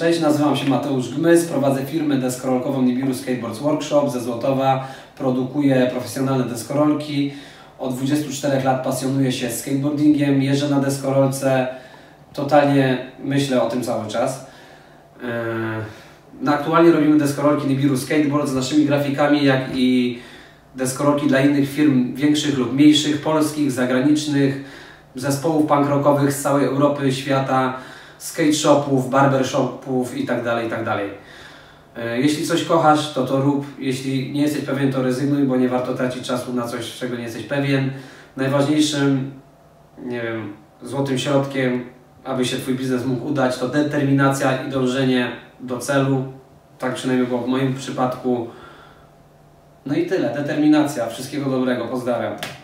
Cześć, nazywam się Mateusz Gmys, prowadzę firmę deskorolkową Nibiru Skateboards Workshop ze Złotowa. Produkuję profesjonalne deskorolki. Od 24 lat pasjonuję się skateboardingiem, jeżdżę na deskorolce. Totalnie myślę o tym cały czas. Aktualnie robimy deskorolki Nibiru Skateboards z naszymi grafikami, jak i deskorolki dla innych firm większych lub mniejszych, polskich, zagranicznych, zespołów punk rockowych z całej Europy, świata, skate shopów, barber shopów itd., itd. Jeśli coś kochasz, to rób. Jeśli nie jesteś pewien, to rezygnuj, bo nie warto tracić czasu na coś, czego nie jesteś pewien. Najważniejszym, złotym środkiem, aby się Twój biznes mógł udać, to determinacja i dążenie do celu. Tak przynajmniej było w moim przypadku. No i tyle. Determinacja. Wszystkiego dobrego. Pozdrawiam.